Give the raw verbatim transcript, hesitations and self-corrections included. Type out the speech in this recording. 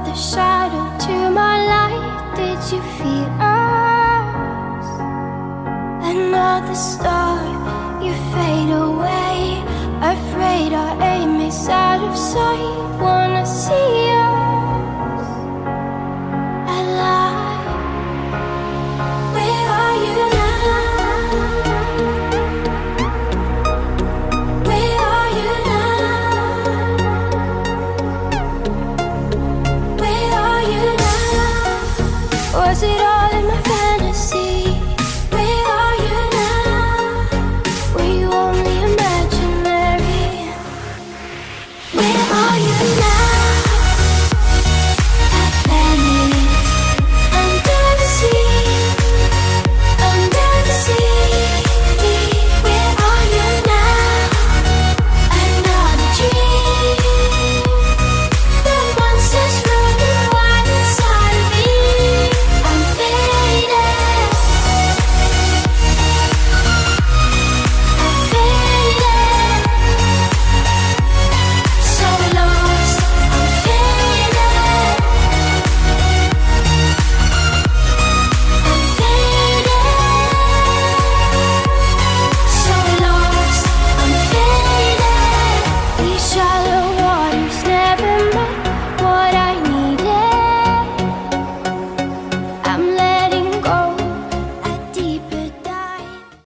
another shadow to my light. Did you feel us? Another star, you fade away. Afraid our aim is out of sight. Wanna see